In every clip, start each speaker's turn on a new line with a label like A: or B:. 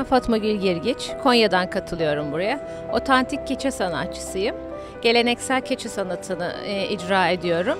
A: Fatma Gül Girgiç. Konya'dan katılıyorum buraya. Otantik keçe sanatçısıyım. Geleneksel keçe sanatını icra ediyorum.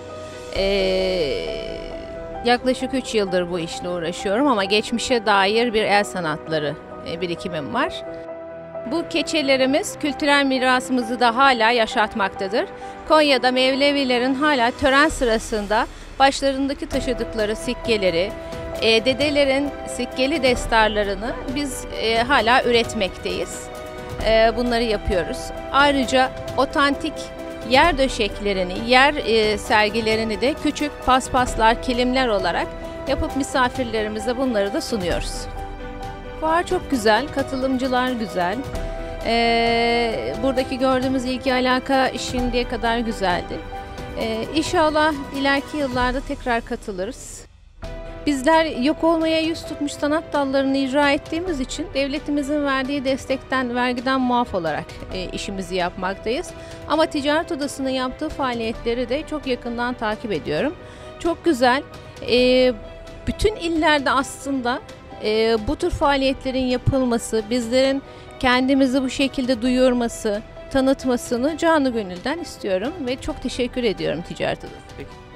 A: Yaklaşık 3 yıldır bu işle uğraşıyorum ama geçmişe dair bir el sanatları birikimim var. Bu keçelerimiz kültürel mirasımızı da hala yaşatmaktadır. Konya'da Mevlevilerin hala tören sırasında başlarındaki taşıdıkları sikkeleri, dedelerin sikkeli destarlarını biz hala üretmekteyiz. Bunları yapıyoruz. Ayrıca otantik yer döşeklerini, yer sergilerini de küçük paspaslar, kilimler olarak yapıp misafirlerimize bunları da sunuyoruz. Fuar çok güzel, katılımcılar güzel. Buradaki gördüğümüz ilgi alaka şimdiye kadar güzeldi. İnşallah ileriki yıllarda tekrar katılırız. Bizler yok olmaya yüz tutmuş sanat dallarını icra ettiğimiz için devletimizin verdiği destekten, vergiden muaf olarak işimizi yapmaktayız. Ama Ticaret Odası'nın yaptığı faaliyetleri de çok yakından takip ediyorum. Çok güzel. Bütün illerde aslında bu tür faaliyetlerin yapılması, bizlerin kendimizi bu şekilde duyurması, tanıtmasını canı gönülden istiyorum ve çok teşekkür ediyorum Ticaret Odası.
B: Peki.